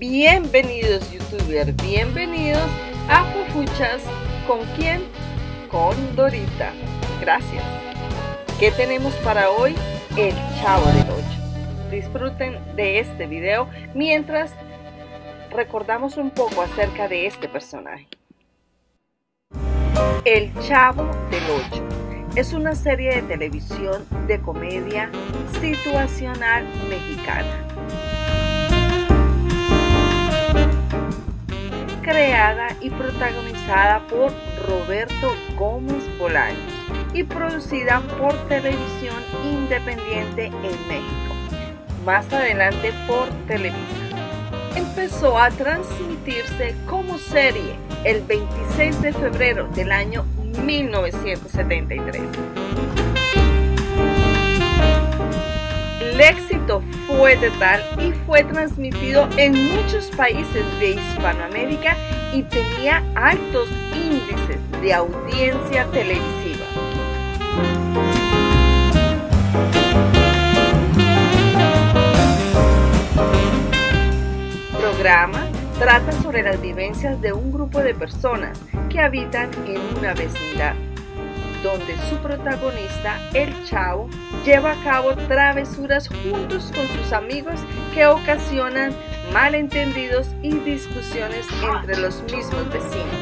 Bienvenidos youtubers, bienvenidos a Fufuchas. ¿Con quién? Con Dorita. Gracias. ¿Qué tenemos para hoy? El Chavo del Ocho. Disfruten de este video mientras recordamos un poco acerca de este personaje. El Chavo del Ocho es una serie de televisión de comedia situacional mexicana, creada y protagonizada por Roberto Gómez Bolaños y producida por Televisión Independiente en México, más adelante por Televisa. Empezó a transmitirse como serie el 26 de febrero del año 1973. El éxito fue total y fue transmitido en muchos países de Hispanoamérica y tenía altos índices de audiencia televisiva. El programa trata sobre las vivencias de un grupo de personas que habitan en una vecindad, donde su protagonista, el Chavo, lleva a cabo travesuras juntos con sus amigos que ocasionan malentendidos y discusiones entre los mismos vecinos.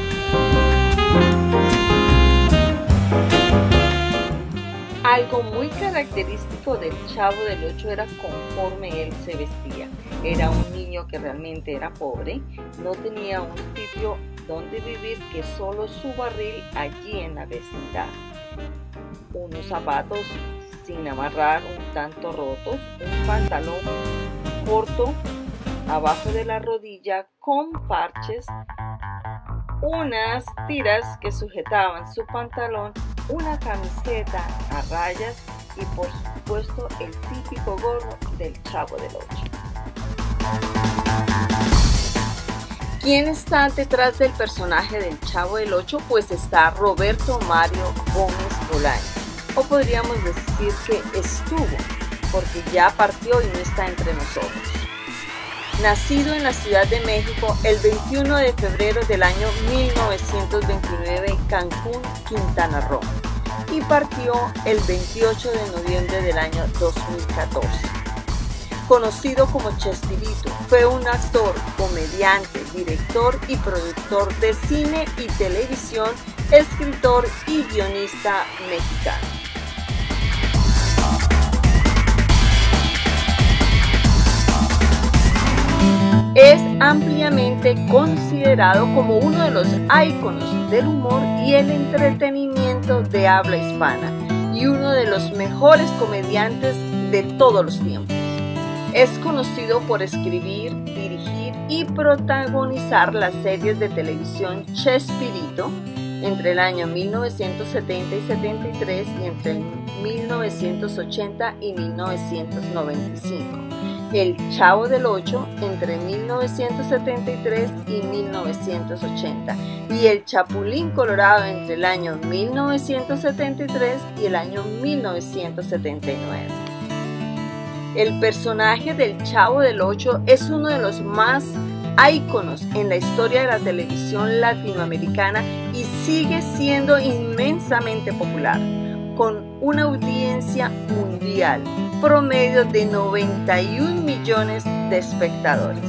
Algo muy característico del Chavo del Ocho era conforme él se vestía. Era un niño que realmente era pobre, no tenía un sitio donde vivir que solo su barril allí en la vecindad. Unos zapatos sin amarrar, un tanto rotos, un pantalón corto abajo de la rodilla con parches, unas tiras que sujetaban su pantalón, una camiseta a rayas y por supuesto el típico gorro del Chavo del Ocho. ¿Quién está detrás del personaje del Chavo del Ocho? Pues está Roberto Mario Gómez Bolaños, o podríamos decir que estuvo, porque ya partió y no está entre nosotros. Nacido en la Ciudad de México el 21 de febrero del año 1929 en Cancún, Quintana Roo, y partió el 28 de noviembre del año 2014. Conocido como Chespirito, fue un actor, comediante, director y productor de cine y televisión, escritor y guionista mexicano. Es ampliamente considerado como uno de los íconos del humor y el entretenimiento de habla hispana y uno de los mejores comediantes de todos los tiempos. Es conocido por escribir, dirigir y protagonizar las series de televisión Chespirito entre el año 1970 y 73 y entre 1980 y 1995. El Chavo del Ocho entre 1973 y 1980 y el Chapulín Colorado entre el año 1973 y el año 1979. El personaje del Chavo del Ocho es uno de los más íconos en la historia de la televisión latinoamericana y sigue siendo inmensamente popular, con una audiencia mundial promedio de 91 millones de espectadores.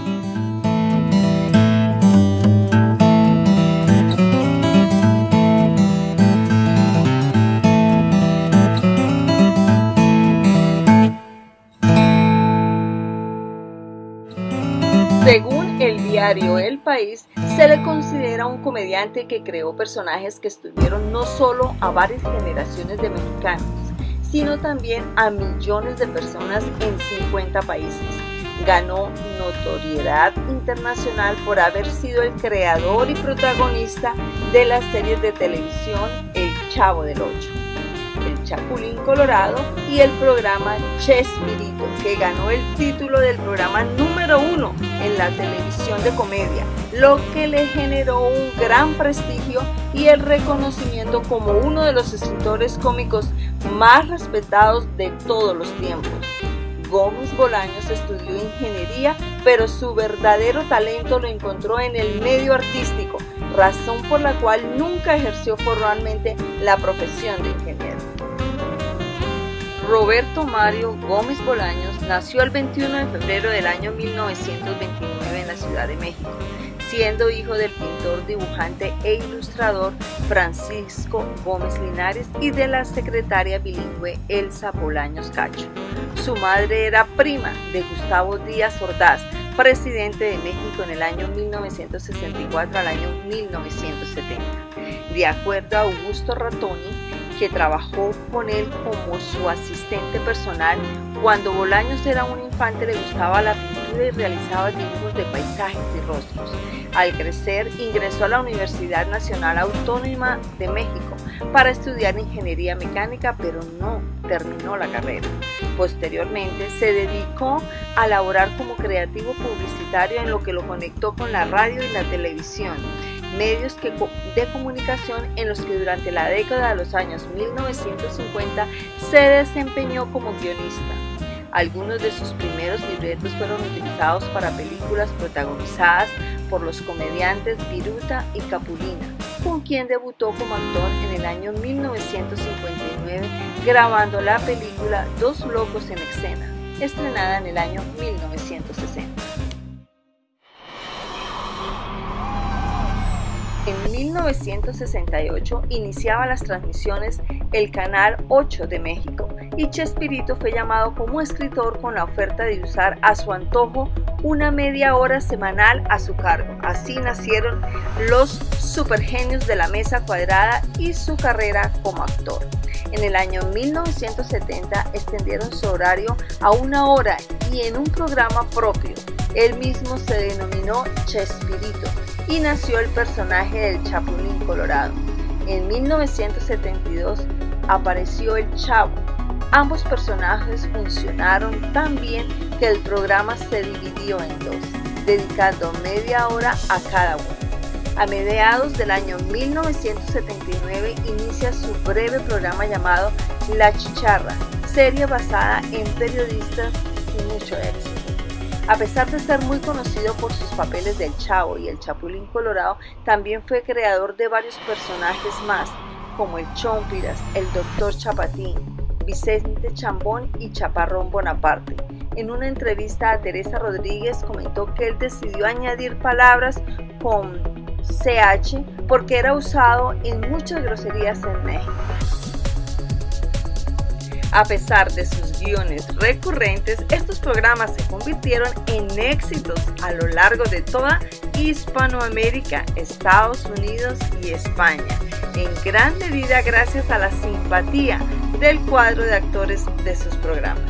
Según el diario El País, se le considera un comediante que creó personajes que estuvieron no solo a varias generaciones de mexicanos, sino también a millones de personas en 50 países. Ganó notoriedad internacional por haber sido el creador y protagonista de las series de televisión El Chavo del Ocho, El Chapulín Colorado y el programa Chespirito, que ganó el título del programa número 1 en la televisión de comedia, lo que le generó un gran prestigio y el reconocimiento como uno de los escritores cómicos más respetados de todos los tiempos. Gómez Bolaños estudió ingeniería, pero su verdadero talento lo encontró en el medio artístico, razón por la cual nunca ejerció formalmente la profesión de ingeniero. Roberto Mario Gómez Bolaños nació el 21 de febrero del año 1929 en la Ciudad de México, siendo hijo del pintor, dibujante e ilustrador Francisco Gómez Linares y de la secretaria bilingüe Elsa Bolaños Cacho. Su madre era prima de Gustavo Díaz Ordaz, presidente de México en el año 1964 al año 1970. De acuerdo a Augusto Rattoni, que trabajó con él como su asistente personal, cuando Bolaños era un infante le gustaba la pintura y realizaba dibujos de paisajes y rostros. Al crecer, ingresó a la Universidad Nacional Autónoma de México para estudiar ingeniería mecánica, pero no terminó la carrera. Posteriormente, se dedicó a laborar como creativo publicitario, en lo que lo conectó con la radio y la televisión, medios de comunicación en los que durante la década de los años 1950 se desempeñó como guionista. Algunos de sus primeros libretos fueron utilizados para películas protagonizadas por los comediantes Viruta y Capulina, con quien debutó como actor en el año 1959, grabando la película Dos locos en escena, estrenada en el año 1960. En 1968 iniciaba las transmisiones el Canal 8 de México y Chespirito fue llamado como escritor con la oferta de usar a su antojo una media hora semanal a su cargo. Así nacieron los supergenios de la mesa cuadrada y su carrera como actor. En el año 1970 extendieron su horario a una hora y en un programa propio. Él mismo se denominó Chespirito y nació el personaje del Chapulín Colorado. En 1972 apareció el Chavo. Ambos personajes funcionaron tan bien que el programa se dividió en dos, dedicando media hora a cada uno. A mediados del año 1979 inicia su breve programa llamado La Chicharra, serie basada en periodistas sin mucho éxito. A pesar de ser muy conocido por sus papeles del Chavo y el Chapulín Colorado, también fue creador de varios personajes más, como el Chompiras, el Doctor Chapatín, Vicente Chambón y Chaparrón Bonaparte. En una entrevista a Teresa Rodríguez comentó que él decidió añadir palabras con CH porque era usado en muchas groserías en México. A pesar de sus guiones recurrentes, estos programas se convirtieron en éxitos a lo largo de toda Hispanoamérica, Estados Unidos y España, en gran medida gracias a la simpatía del cuadro de actores de sus programas.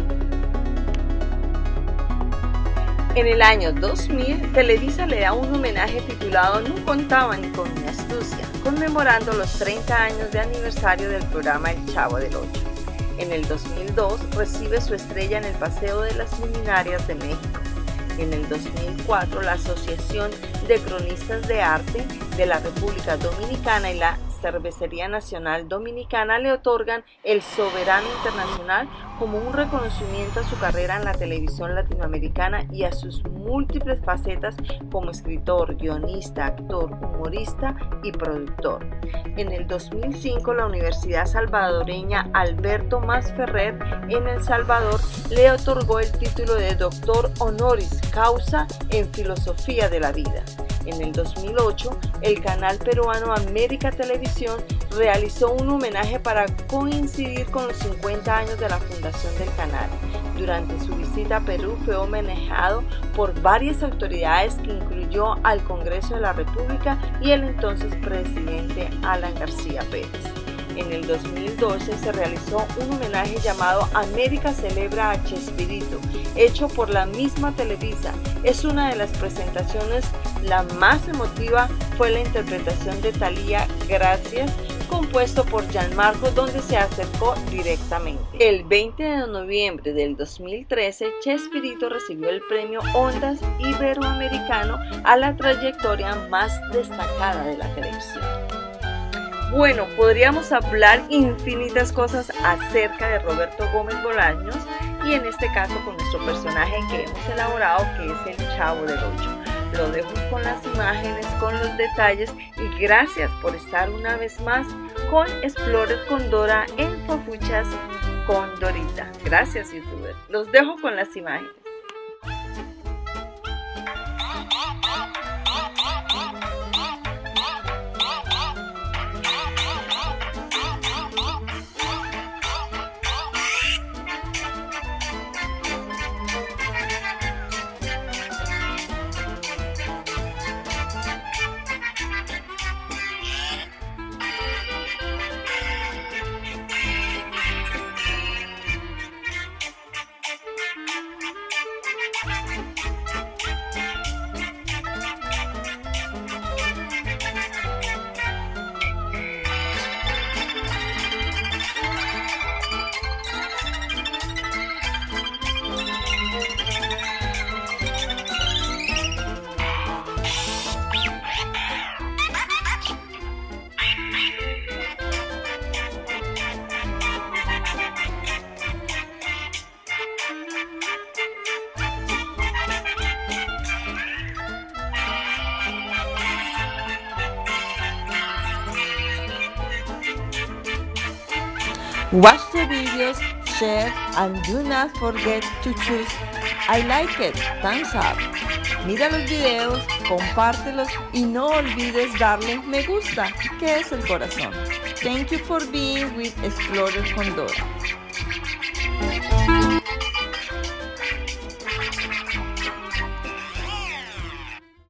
En el año 2000, Televisa le da un homenaje titulado No contaban con mi astucia, conmemorando los 30 años de aniversario del programa El Chavo del Ocho. En el 2002 recibe su estrella en el Paseo de las Luminarias de México. En el 2004 la Asociación de Cronistas de Arte de la República Dominicana y la Cervecería Nacional Dominicana le otorgan el Soberano Internacional como un reconocimiento a su carrera en la televisión latinoamericana y a sus múltiples facetas como escritor, guionista, actor, humorista y productor. En el 2005 la Universidad Salvadoreña Alberto Masferrer en El Salvador le otorgó el título de Doctor Honoris Causa en Filosofía de la Vida. En el 2008, el canal peruano América Televisión realizó un homenaje para coincidir con los 50 años de la fundación del canal. Durante su visita a Perú fue homenajeado por varias autoridades que incluyó al Congreso de la República y el entonces presidente Alan García Pérez. En el 2012 se realizó un homenaje llamado América celebra a Chespirito, hecho por la misma Televisa. Es una de las presentaciones, la más emotiva fue la interpretación de Thalía Gracias, compuesto por Gianmarco, donde se acercó directamente. El 20 de noviembre del 2013, Chespirito recibió el premio Ondas Iberoamericano a la trayectoria más destacada de la televisión. Bueno, podríamos hablar infinitas cosas acerca de Roberto Gómez Bolaños y en este caso con nuestro personaje que hemos elaborado, que es el Chavo del Ocho. Lo dejo con las imágenes, con los detalles y gracias por estar una vez más con Explorer con Dora en Fofuchas con Dorita. Gracias, youtuber. Los dejo con las imágenes. Watch the videos, share, and do not forget to choose I like it, thumbs up. Mira los videos, compártelos y no olvides darle me gusta, que es el corazón. Thank you for being with Explorer con Dora.